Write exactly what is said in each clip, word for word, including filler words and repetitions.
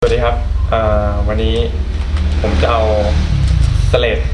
วัสดีครับวันนี้ผมจะเอาสเลด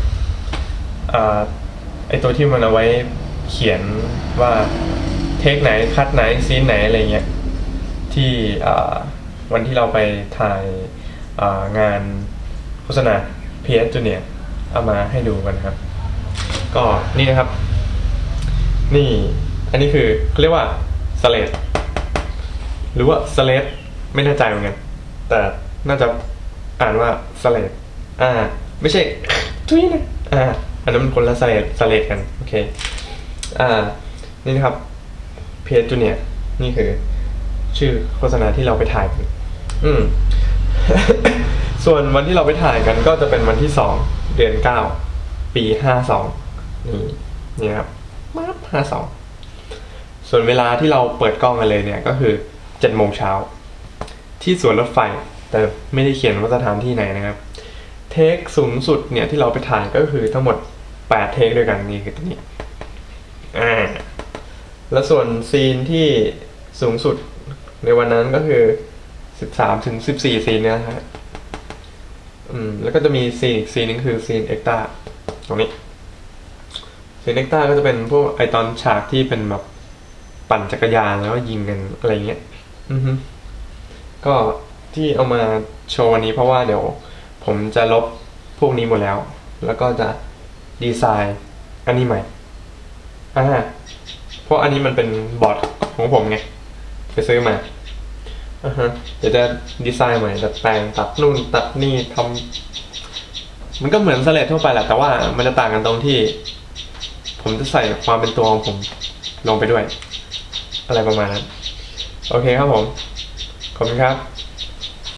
ไอตัวที่มันเอาไว้เขียนว่าเทคไหนคัดไหนซีนไหนอะไรเงี้ยที่วันที่เราไปถ่ายงานโฆษณา พี เอส Junior เอามาให้ดูกันครับก็นี่นะครับนี่อันนี้คือเขาเรียกว่าสเลดหรือว่าสเลดไม่แน่ใจเหมือนกันแต่น่าจะอ่านว่าสเลดอ่าไม่ใช่ทุยนะอ่าอันนั้นมันคนละสเลดสเลดกันโอเคอ่านี่นะครับเพจจูเนียร์นี่คือชื่อโฆษณาที่เราไปถ่ายกันอืม ส่วนวันที่เราไปถ่ายกันก็จะเป็นวันที่สองเดือนเก้าปีห้าสองนี่นี่ครับมาบห้าสองส่วนเวลาที่เราเปิดกล้องกันเลยเนี่ยก็คือเจ็ดโมงเช้าที่สวนรถไฟแต่ไม่ได้เขียนว่าสถานที่ไหนนะครับเทคสูงสุดเนี่ยที่เราไปถ่ายก็คือทั้งหมดแปดเทคด้วยกันนี่คือตัวนี้อ่าแล้วส่วนซีนที่สูงสุดในวันนั้นก็คือสิบสามถึงสิบสี่ซีนเนี่ยนะฮะอืมแล้วก็จะมีซีนอีกซีนนึงคือซีนเอ็กต้าตรงนี้ซีนเอ็กต้าก็จะเป็นพวกไอตอนฉากที่เป็นแบบปั่นจักรยานแล้วยิงกันอะไรเงี้ยอือฮึก็ที่เอามาโชว์วันนี้เพราะว่าเดี๋ยวผมจะลบพวกนี้หมดแล้วแล้วก็จะดีไซน์อันนี้ใหม่อ่าเพราะอันนี้มันเป็นบอร์ดของผมไงไปซื้อมาอ่าฮะเดี๋ยวจะดีไซน์ใหม่ดัดแปลงตัดนู่นตัดนี่ทำมันก็เหมือนสเลดทั่วไปแหละแต่ว่ามันจะต่างกันตรงที่ผมจะใส่ความเป็นตัวของผมลงไปด้วยอะไรประมาณนั้นโอเคครับผมขอบคุณครับ